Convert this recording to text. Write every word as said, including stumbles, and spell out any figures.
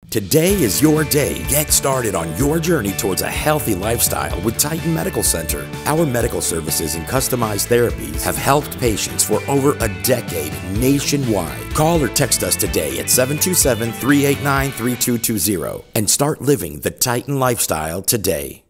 Today is your day. Get started on your journey towards a healthy lifestyle with Titan Medical Center. Our medical services and customized therapies have helped patients for over a decade nationwide. Call or text us today at seven two seven, three eight nine, three two two zero and start living the Titan lifestyle today.